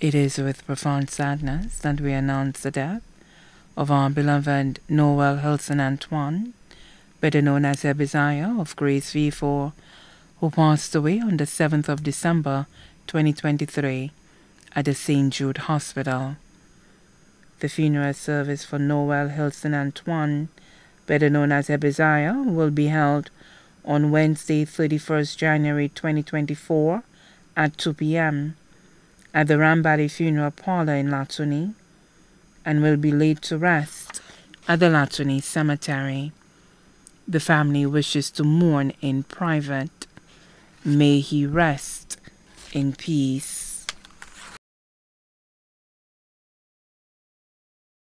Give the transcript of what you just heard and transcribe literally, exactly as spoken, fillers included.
It is with profound sadness that we announce the death of our beloved Noel Hilson Antoine, better known as Ebeziah of Grace V four, who passed away on the seventh of December twenty twenty-three at the Saint Jude Hospital. The funeral service for Noel Hilson Antoine, better known as Ebeziah, will be held on Wednesday, thirty-first January twenty twenty-four at two p m at the Rambali Funeral Parlor in Latuni, and will be laid to rest at the Latuni Cemetery. The family wishes to mourn in private. May he rest in peace.